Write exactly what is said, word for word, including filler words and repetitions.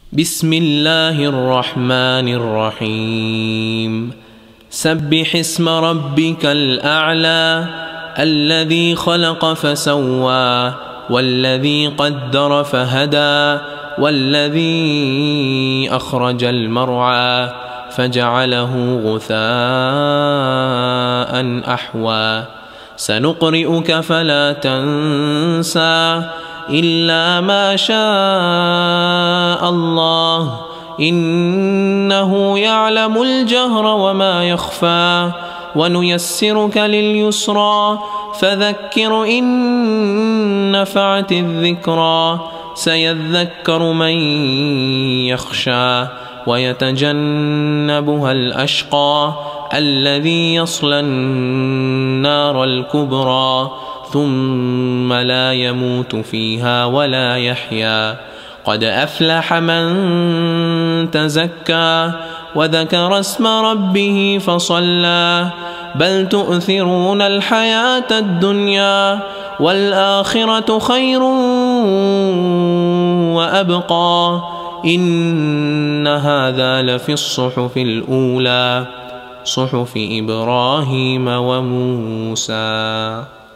بسم الله الرحمن الرحيم سبح اسم ربك الأعلى الذي خلق فسوى والذي قدر فهدى والذي أخرج المرعى فجعله غثاء أحوى سنقرئك فلا تنسى إلا ما شاء الله إنه يعلم الجهر وما يخفى ونيسرك لليسرى فذكر إن نفعت الذكرى سيذكر من يخشى ويتجنبها الأشقى الذي يصلى النار الكبرى ثم لا يموت فيها ولا يحيا قد أفلح من تزكى وذكر اسم ربه فصلى بل تؤثرون الحياة الدنيا والآخرة خير وأبقى إن هذا لفي الصحف الأولى صحف إبراهيم وموسى.